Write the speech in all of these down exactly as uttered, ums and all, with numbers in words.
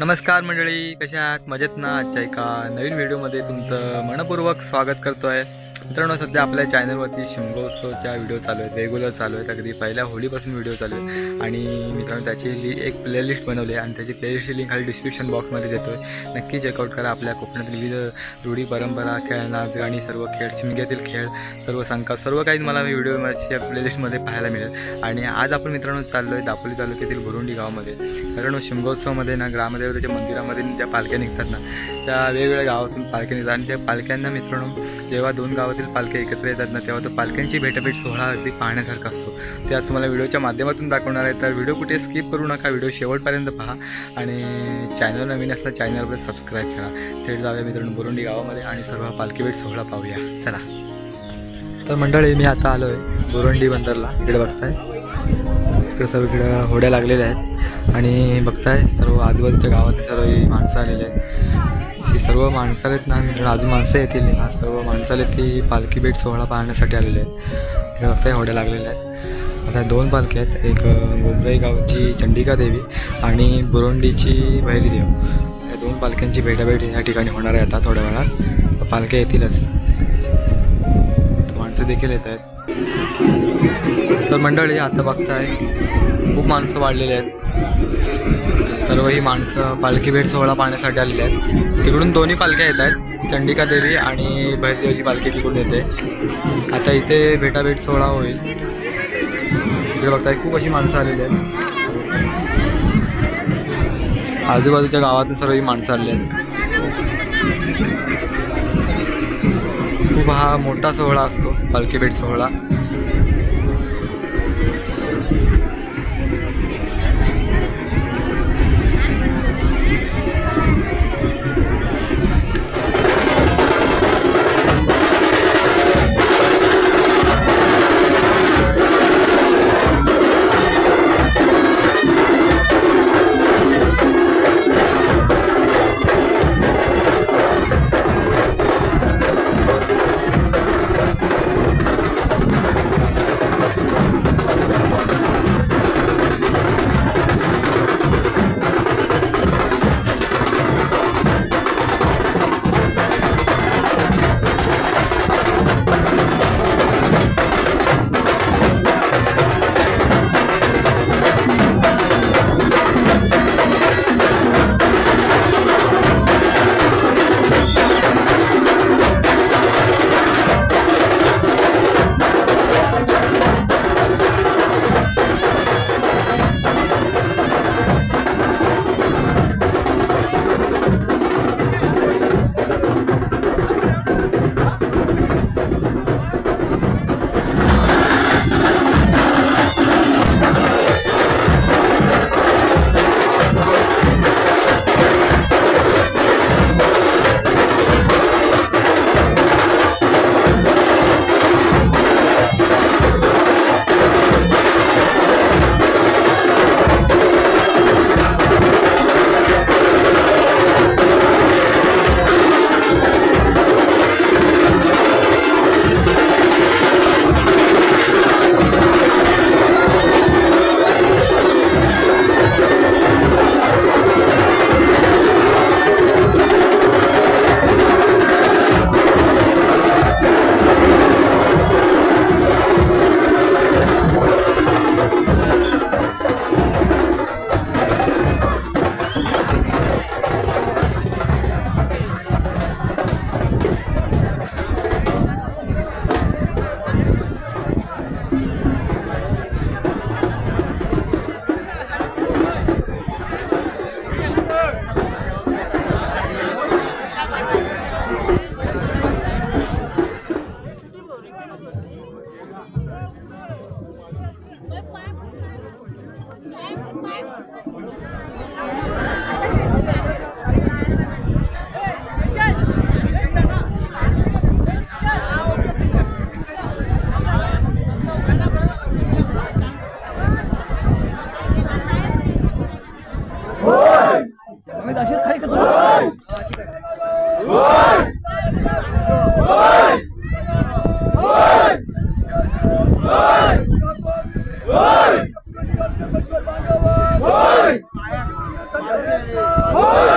नमस्कार मंडळी, कशा आहात? मजेत ना? आजच्या एका नवीन व्हिडिओमध्ये तुमचं मनपूर्वक स्वागत करतो आहे. मित्रांनो, सध्या आपल्या चॅनलवरती शिमगोत्सवच्या व्हिडिओ चालू आहेत, रेग्युलर चालू आहेत. अगदी पहिल्या होळीपासून व्हिडिओ चालू आहेत आणि मित्रांनो त्याची ली एक प्लेलिस्ट बनवली आहे आणि त्याची प्लेलिस्टची लिंक खाली डिस्क्रिप्शन बॉक्समध्ये देतो आहे. नक्की चेकआउट करा. आपल्या कोकणातील विविध रूढी परंपरा, खेळ, नाच, गाणी, सर्व खेळ, शिमग्यातील खेळ, सर्व संका सर्व काही मला व्हिडिओच्या प्लेलिस्टमध्ये पाहायला मिळेल. आणि आज आपण मित्रांनो चाललो आहे दापोली तालुक्यातील बुरुंडी गावामध्ये. मित्रांनो, शिमगोत्सवमध्ये ना ग्रामदेवतेच्या मंदिरामध्ये त्या पालख्या निघतात ना, त्या वेगवेगळ्या गावातून पालख्या निघतात आणि त्या पालख्यांना मित्रांनो जेव्हा दोन गावातील पालख्या एकत्र येतात ना, तेव्हा तो पालख्यांची भेटाभेट सोहळा अगदी पाहण्यासारखा असतो. ते आज तुम्हाला व्हिडिओच्या माध्यमातून दाखवणार आहे. तर व्हिडिओ कुठे स्किप करू नका, व्हिडिओ शेवटपर्यंत पहा आणि चॅनल नवीन असला चॅनलवर सबस्क्राईब करा. थेट जाऊया मित्रांनो बुरुंडी गावामध्ये आणि सर्व पालखी भेट सोहळा पाहूया. चला. तर मंडळी, मी आता आलो आहे बुरुंडी बंदरला. इकडे बघताय, इकडे सर्व इकडे होड्या लागलेल्या आहेत आणि बघताय सर्व आजूबाजूच्या गावातले सर्व माणसं आलेले आहेत. ही सर्व माणसं आहेत ना, अजून माणसं येतील. हा सर्व माणसं आले ती पालखी भेट सोहळा पाहण्यासाठी आलेले आहेत. इकडे बघताय होड्या लागलेल्या आहेत. आता दोन पालख्या आहेत, एक गोमराई गावची चंडिका देवी आणि बुरुंडीची भैरी देव. या दोन पालख्यांची भेटाभेट या ठिकाणी होणार आहे आता थोड्या वेळात. पालख्या येतीलच, माणसं देखील येत आहेत. तर मंडळी, आता बघताय खूप माणसं वाढलेली आहेत. सर्व ही माणसं पालखी भेट सोहळा पाहण्यासाठी आलेली आहेत. तिकडून दोन्ही पालख्या येत आहेत, चंडिका देवी आणि भैरदेवची पालखी तिकडून येते. आता इथे भेटाभेट सोहळा होईल. तिकडे बघताय खूप अशी माणसं आलेली आहेत. आजूबाजूच्या गावातून सर्व ही माणसं आलेली आहेत. खूप हा मोठा सोहळा असतो पालखी भेट सोहळा. Hoy!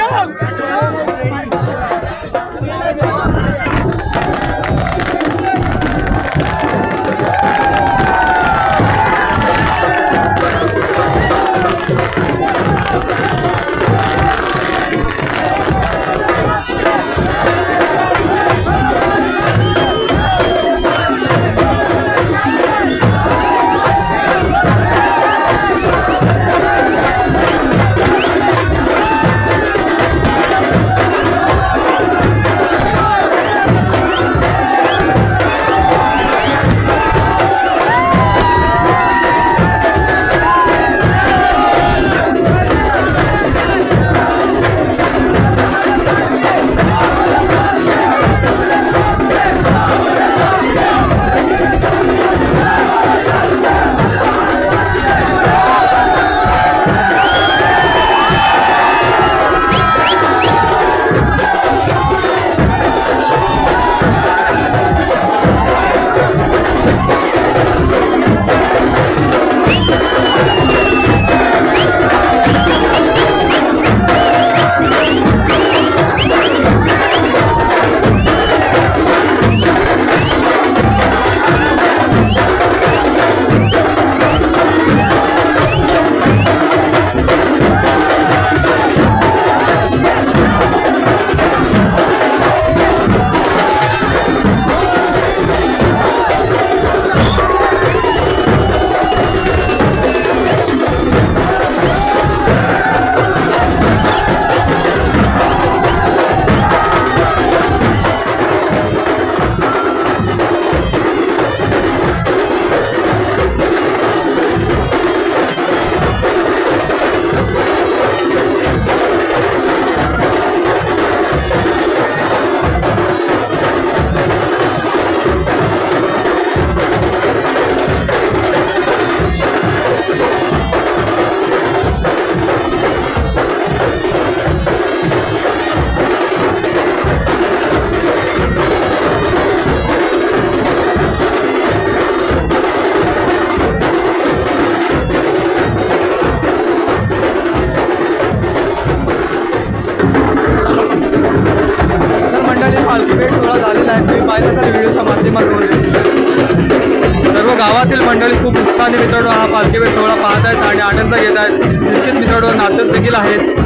गावातील मंडळी खूप उत्साहाने मित्रांनो हा पालखी वेळ सोहळा पाहत आहेत आणि आनंद घेत आहेत. तितकेच मित्रांनो नाचत देखील आहेत.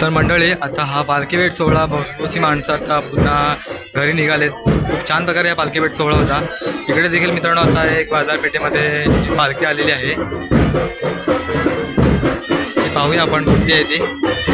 तर मंडळी आता हा पालखी भेट सोहळा भरपूरशी माणसं आता पुन्हा घरी निघालेत. खूप छान प्रकारे हा पालखी भेट सोहळा होता. इकडे देखील मित्रांनो आता एक बाजारपेठेमध्ये पालखी आलेली आहे. पाहूया आपण कुठली आहे ती.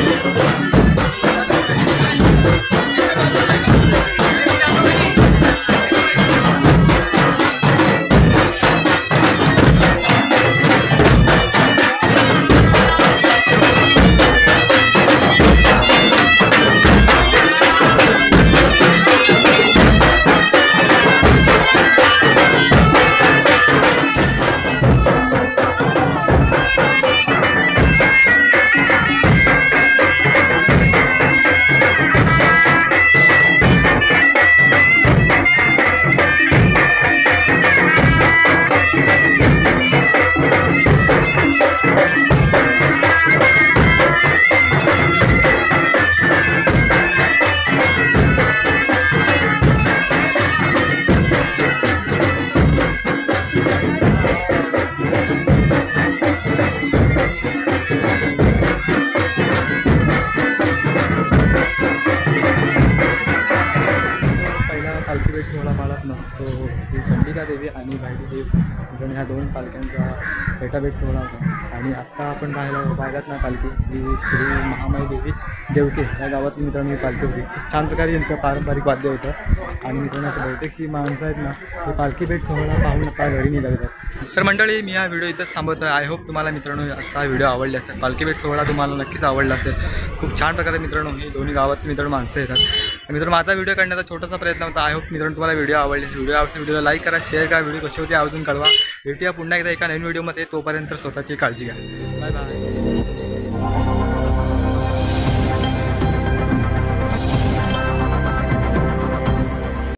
पालखी भेट सोहळा पाळत ना तो श्री चंडिका देवी आणि भाईली देव मित्रांनो ह्या दोन पालख्यांचा भेटाभेट सोहळा होता. आणि आत्ता आपण पाहायला पाहिलात ना पालखी जी श्री महामाई देवी देवके या गावातील मित्रांनो ही पालखी होती. खूप छान प्रकारे त्यांचं पारंपरिक वाद्य होतं. आणि मित्रांनो आता बहुतेकशी माणसं आहेत ना ते पालखी भेट सोहळा पाहून आता घरी निघाले. तर मंडळी मी हा व्हिडिओ इथंच थांबवतो आहे. आय होप तुम्हाला मित्रांनो आजचा व्हिडिओ आवडला असेल. पालखी भेट सोहळा तुम्हाला नक्कीच आवडला असेल. खूप छान प्रकारे मित्रांनो ही दोन्ही गावात मित्रांनो माणसं येतात. मित्रांनो माझा व्हिडिओ करण्याचा छोटासा प्रयत्न होता. आय होप मित्रांनो तुम्हाला व्हिडिओ आवडले. व्हिडिओ आवडले व्हिडिओला लाईक करा, शेअर करा. व्हिडिओ कशी होती आवर्जून कळवा. भेटूया पुन्हा एकदा एका नवीन व्हिडिओमध्ये. तोपर्यंत स्वतःची काळजी घ्या. Bye bye.